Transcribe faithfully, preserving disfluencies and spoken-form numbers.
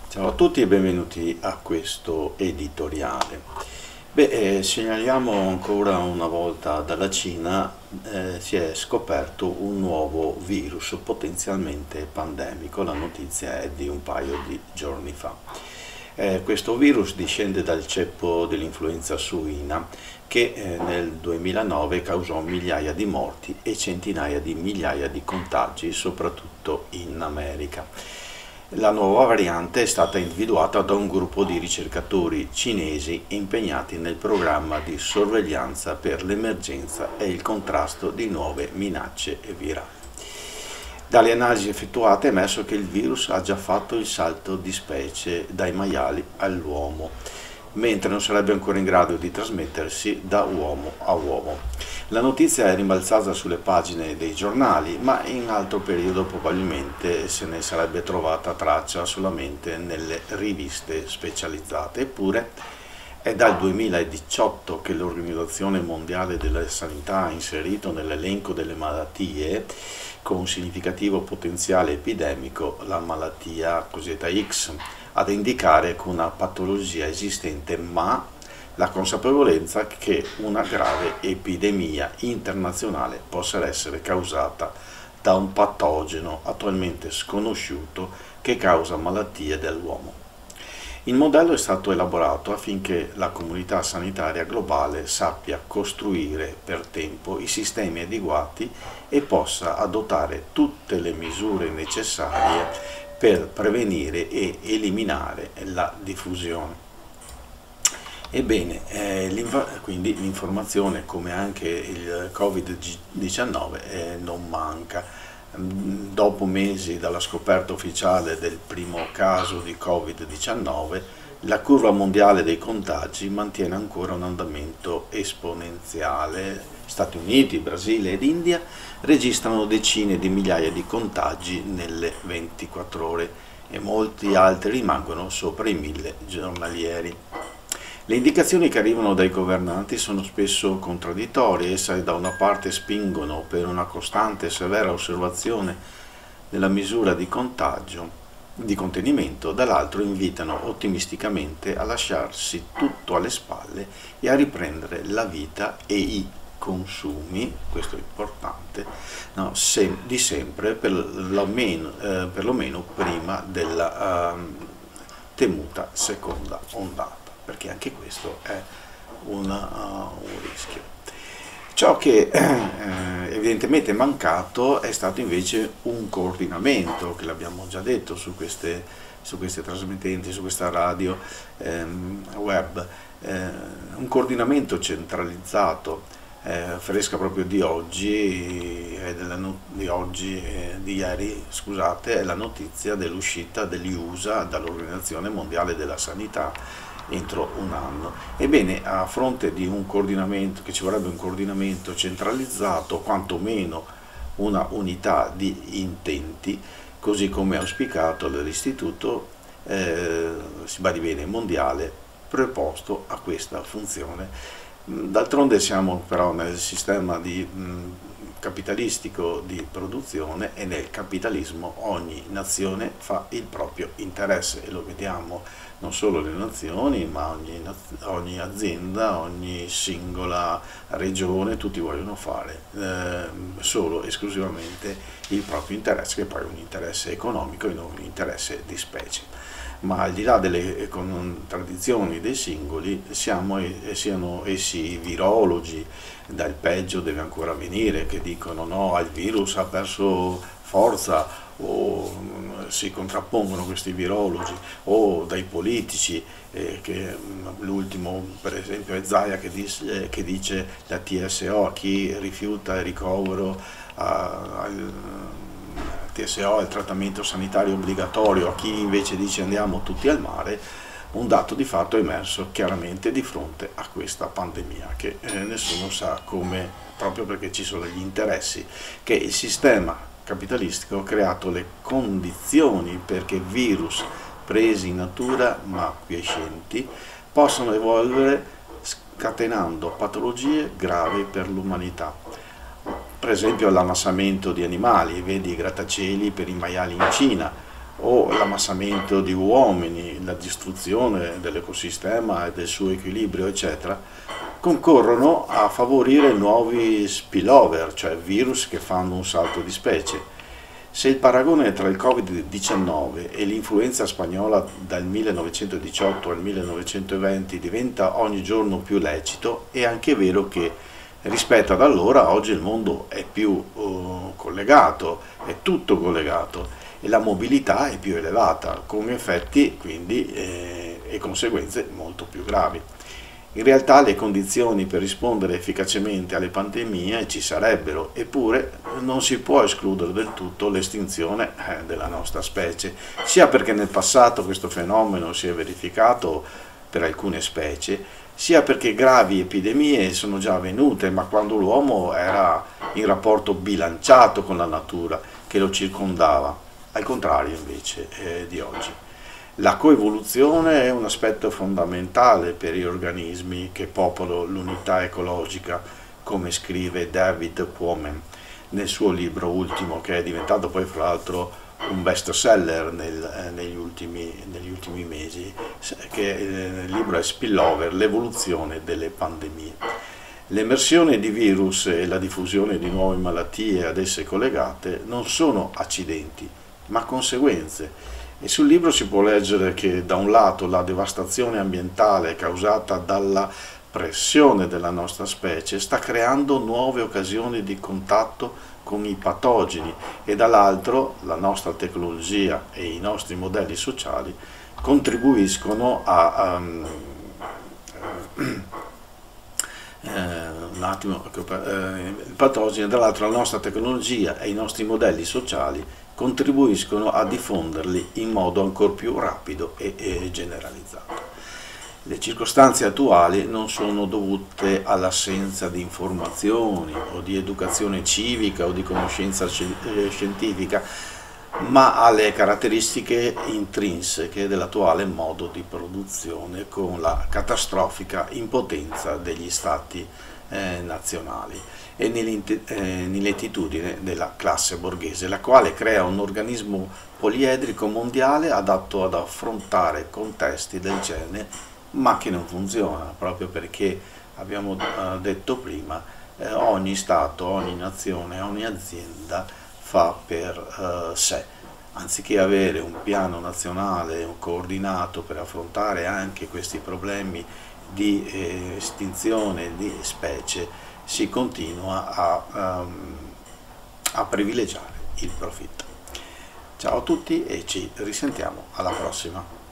Ciao a tutti e benvenuti a questo editoriale. Beh, eh, segnaliamo ancora una volta dalla Cina, eh, si è scoperto un nuovo virus potenzialmente pandemico, la notizia è di un paio di giorni fa. Eh, questo virus discende dal ceppo dell'influenza suina che eh, nel duemilanove causò migliaia di morti e centinaia di migliaia di contagi, soprattutto in America. La nuova variante è stata individuata da un gruppo di ricercatori cinesi impegnati nel programma di sorveglianza per l'emergenza e il contrasto di nuove minacce virali. Dalle analisi effettuate è emerso che il virus ha già fatto il salto di specie dai maiali all'uomo, mentre non sarebbe ancora in grado di trasmettersi da uomo a uomo. La notizia è rimbalzata sulle pagine dei giornali, ma in altro periodo probabilmente se ne sarebbe trovata traccia solamente nelle riviste specializzate. Eppure è dal duemiladiciotto che l'Organizzazione Mondiale della Sanità ha inserito nell'elenco delle malattie con significativo potenziale epidemico la malattia cosiddetta X, ad indicare che una patologia esistente, ma la consapevolezza che una grave epidemia internazionale possa essere causata da un patogeno attualmente sconosciuto che causa malattie dell'uomo. Il modello è stato elaborato affinché la comunità sanitaria globale sappia costruire per tempo i sistemi adeguati e possa adottare tutte le misure necessarie per prevenire e eliminare la diffusione. Ebbene, eh, quindi l'informazione, come anche il Covid diciannove, eh, non manca. Dopo mesi dalla scoperta ufficiale del primo caso di Covid diciannove, la curva mondiale dei contagi mantiene ancora un andamento esponenziale. Stati Uniti, Brasile ed India registrano decine di migliaia di contagi nelle ventiquattro ore e molti altri rimangono sopra i mille giornalieri. Le indicazioni che arrivano dai governanti sono spesso contraddittorie. Esse da una parte spingono per una costante e severa osservazione della misura di contagio, di contenimento, dall'altro invitano ottimisticamente a lasciarsi tutto alle spalle e a riprendere la vita e i consumi, questo è importante, no, sem di sempre, per lo meno, eh, per lo meno prima della uh, temuta seconda ondata, perché anche questo è una, uh, un rischio. Ciò che eh, evidentemente è mancato è stato invece un coordinamento, che l'abbiamo già detto su queste, su queste trasmittenti, su questa radio ehm, web, eh, un coordinamento centralizzato, eh, fresca proprio di oggi, eh, della no di oggi, eh, di ieri, scusate, è la notizia dell'uscita degli U S A dall'Organizzazione Mondiale della Sanità entro un anno. Ebbene, a fronte di un coordinamento, che ci vorrebbe un coordinamento centralizzato, quantomeno una unità di intenti, così come auspicato dall'istituto, eh, si badi bene, mondiale, preposto a questa funzione. D'altronde siamo però nel sistema di, mh, capitalistico di produzione, e nel capitalismo ogni nazione fa il proprio interesse, e lo vediamo non solo le nazioni, ma ogni, ogni azienda, ogni singola regione, tutti vogliono fare eh, solo esclusivamente il proprio interesse, che poi è un interesse economico e non un interesse di specie. Ma al di là delle contraddizioni dei singoli, siamo, siano essi virologi, dal peggio deve ancora venire, che dicono no, il virus ha perso forza, o si contrappongono questi virologi, o dai politici, eh, che l'ultimo per esempio è Zaia che dice, che dice la T S O a chi rifiuta il ricovero al T S O è il trattamento sanitario obbligatorio, a chi invece dice andiamo tutti al mare. Un dato di fatto è emerso chiaramente di fronte a questa pandemia, che eh, nessuno sa come, proprio perché ci sono gli interessi, che il sistema capitalistico ha creato le condizioni perché virus presi in natura ma quiescenti possano evolvere, scatenando patologie gravi per l'umanità. Per esempio l'ammassamento di animali, vedi i grattacieli per i maiali in Cina, o l'ammassamento di uomini, la distruzione dell'ecosistema e del suo equilibrio, eccetera, concorrono a favorire nuovi spillover, cioè virus che fanno un salto di specie. Se il paragone tra il Covid diciannove e l'influenza spagnola dal millenovecentodiciotto al millenovecentoventi diventa ogni giorno più lecito, è anche vero che rispetto ad allora oggi il mondo è più uh, collegato, è tutto collegato e la mobilità è più elevata, con effetti quindi eh, e conseguenze molto più gravi. In realtà le condizioni per rispondere efficacemente alle pandemie ci sarebbero, eppure non si può escludere del tutto l'estinzione della nostra specie, sia perché nel passato questo fenomeno si è verificato per alcune specie, sia perché gravi epidemie sono già avvenute, ma quando l'uomo era in rapporto bilanciato con la natura che lo circondava, al contrario invece eh, di oggi. La coevoluzione è un aspetto fondamentale per gli organismi che popolano l'unità ecologica, come scrive David Quammen nel suo libro ultimo, che è diventato poi fra l'altro un best seller nel, eh, negli, ultimi, negli ultimi mesi, che eh, il libro è Spillover, l'evoluzione delle pandemie. L'emersione di virus e la diffusione di nuove malattie ad esse collegate non sono accidenti, ma conseguenze. E sul libro si può leggere che da un lato la devastazione ambientale causata dalla pressione della nostra specie sta creando nuove occasioni di contatto con i patogeni e dall'altro la nostra tecnologia e i nostri modelli sociali contribuiscono a... Um, eh, un attimo, eh, il patogeno, dall'altro la nostra tecnologia e i nostri modelli sociali contribuiscono a diffonderli in modo ancora più rapido e, e generalizzato. Le circostanze attuali non sono dovute all'assenza di informazioni o di educazione civica o di conoscenza scientifica, ma alle caratteristiche intrinseche dell'attuale modo di produzione con la catastrofica impotenza degli stati eh, nazionali e nell'inettitudine della classe borghese, la quale crea un organismo poliedrico mondiale adatto ad affrontare contesti del genere, ma che non funziona, proprio perché, abbiamo detto prima, eh, ogni Stato, ogni nazione, ogni azienda fa per eh, sé. Anziché avere un piano nazionale un coordinato per affrontare anche questi problemi di eh, estinzione di specie, si continua a, um, a privilegiare il profitto. Ciao a tutti e ci risentiamo alla prossima.